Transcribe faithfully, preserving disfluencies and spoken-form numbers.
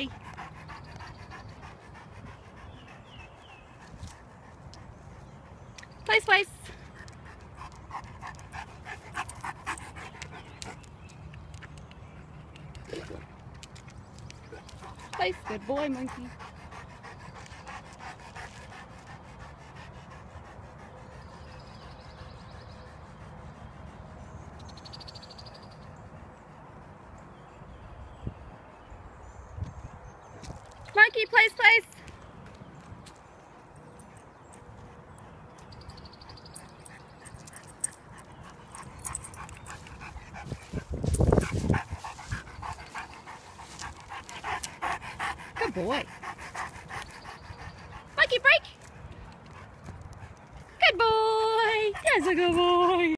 boy. Place, place. Place, good boy, monkey. Monkey, place, place. Good boy. Monkey, break. Good boy. That's a good boy.